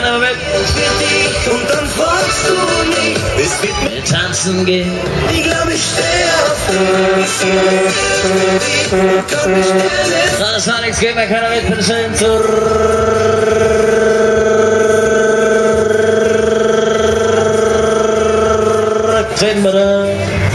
keiner mit. Und dann fragst du mich, bis Wir tanzen gehen. ich glaube, ich stehe auf Komm, ich stelle Das war nichts, gehen wir keiner mit. Bitte schön zurück. Treten bitte.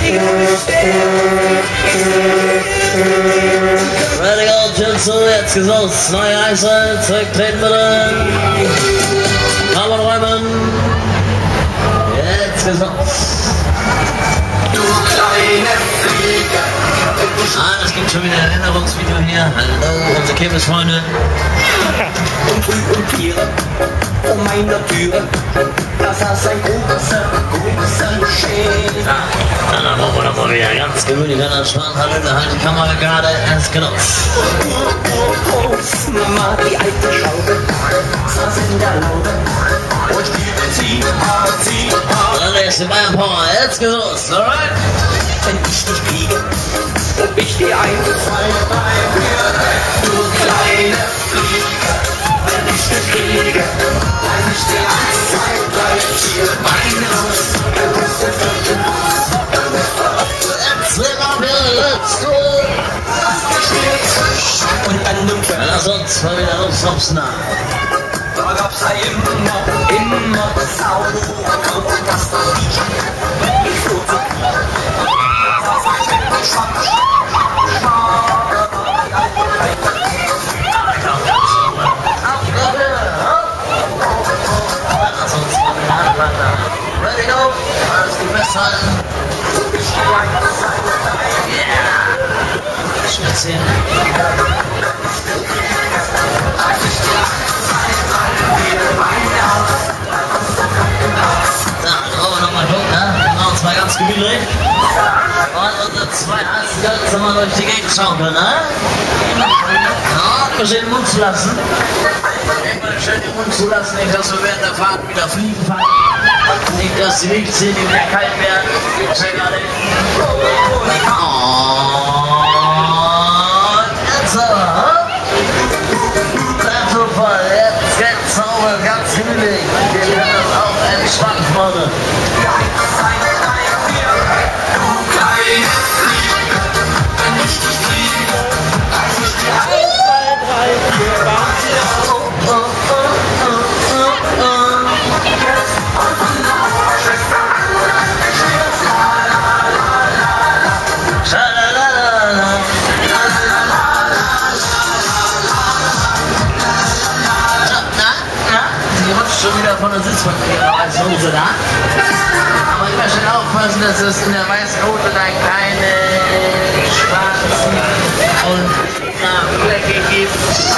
Ready, go, Jinsu, jetzt geht's los. Neue Eise, zurücktreten bitte. Hammer räumen. Jetzt geht's los. du kleine Fliege. Das gibt schon wieder ein Erinnerungsvideo hier. Hallo, unsere Kirmesfreunde. Und früh um 4 vor meiner Türe, da saß ein großer Schäfer. Dann machen wir doch mal wieder ganz gemütlich an der Schwanhalle. Halt die Kamera gerade erst genutzt. Mama, die alte Schaukel, saß in der Laube und spielte sie. Dann nächste Bayern Power. Jetzt geht's los. Alright? Wenn ich dich kriege, ob ich dir 1, 2, 3, 4, du kleine Fliege. Wenn ich dich kriege, weiß ich dir 1, 2, 3, 4, mein Haus. Jetzt sind wir wieder. Let's go. Und dann nimmt er. Lass uns mal wieder los aufs Nah. Da gab's ja immer Sauer, und das Lied. Ich flog zu Lass uns mal wieder anfangen. Ready, go. Alles gut festhalten. Yeah. Spazieren. Da, brauchen wir nochmal gucken, ne? Wir machen uns mal ganz gemütlich. Und unsere zwei heißen Girls mal durch die Gegend schaukeln, ne? Ja, immer schön den Mund zu lassen. Immer schön den Mund zu lassen, nicht, dass wir während der Fahrt wieder fliegen fallen. Nicht, dass die Milchzähne wieder kalt werden. Check out it. Und jetzt aber. Bleib so voll, jetzt geht's sauber, ganz gemütlich. Wir werden das auch entspannt, Freunde. Schon wieder von der Sitzverkehr als Hose da. Aber ich möchte aufpassen, dass es in der weißen Hose dann keine schwarzen und Flecke gibt.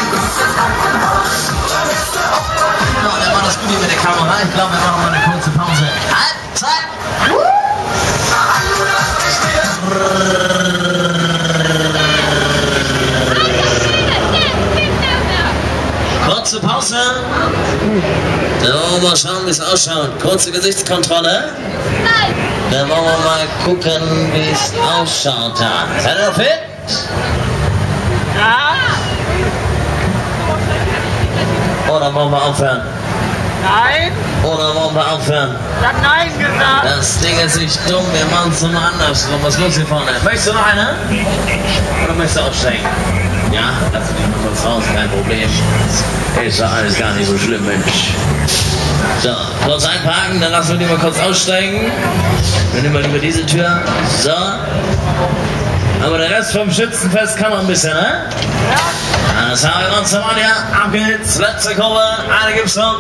Ja, der macht das gut hier mit der Kamera. Ich glaube, wir machen mal eine kurze Pause. Halbzeit! Kurze Pause. Dann wollen wir mal schauen, wie es ausschaut. Kurze Gesichtskontrolle. Nein! Dann wollen wir mal gucken, wie es ausschaut da. Seid ihr noch fit? Ja! Oder wollen wir aufhören? Nein! Oder wollen wir aufhören? Ich hab Nein gesagt! Das Ding ist nicht dumm, wir machen es nochmal andersrum. Was ist los hier vorne? Möchtest du noch eine? Oder möchtest du aussteigen? Ja, lass dich mal kurz raus, kein Problem. Ist doch alles gar nicht so schlimm, Mensch. So, kurz einparken, dann lassen wir die mal kurz aussteigen. Wir nehmen mal lieber diese Tür. So. Aber der Rest vom Schützenfest kann noch ein bisschen, ne? Ja. Das haben wir uns nochmal hier. Ab geht's, letzte Kurve, eine gibt's noch.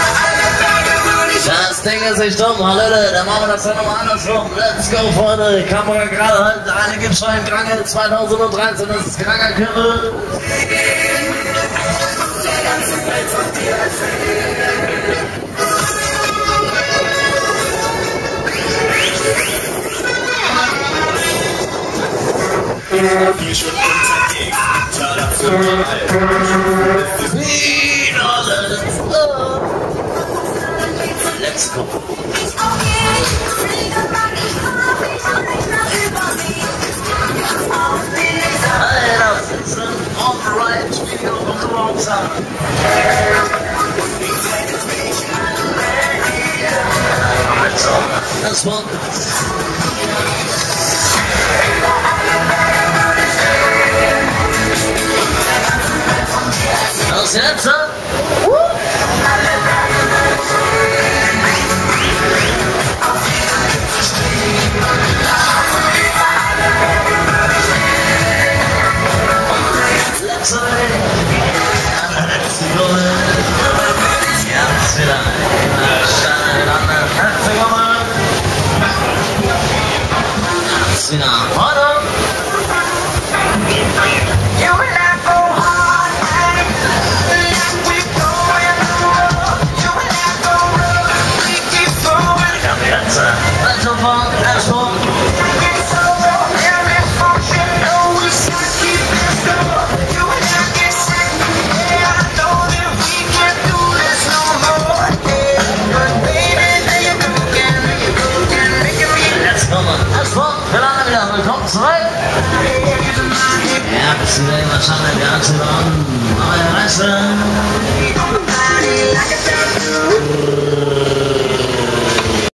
Das Ding ist nicht dumm, Leute, dann machen wir das dann nochmal andersrum. Let's go, Freunde. Kamera gerade halten, eine gibt's schon in Krangel 2013, das ist Kranger Kümmel. Wie schon unterwegs, tja, das ist Let's go. Alter, sitzen on the right, Video on the wrong side. Das war. Das jetzt. Willkommen zurück! Ja, bis wieder immer schauen, wir anzubauen. Neue Reise!